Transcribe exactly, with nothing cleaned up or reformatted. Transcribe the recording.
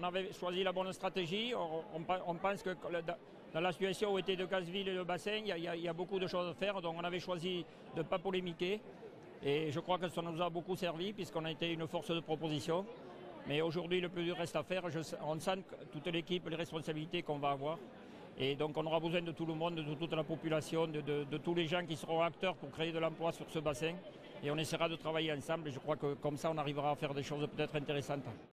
On avait choisi la bonne stratégie. On, on, on pense que dans la situation où était de Casseville et le bassin, il y, a, il y a beaucoup de choses à faire. Donc on avait choisi de ne pas polémiquer. Et je crois que ça nous a beaucoup servi puisqu'on a été une force de proposition. Mais aujourd'hui, le plus dur reste à faire. Je, on sent toute l'équipe, les responsabilités qu'on va avoir. Et donc on aura besoin de tout le monde, de toute la population, de, de, de tous les gens qui seront acteurs pour créer de l'emploi sur ce bassin. Et on essaiera de travailler ensemble et je crois que comme ça on arrivera à faire des choses peut-être intéressantes.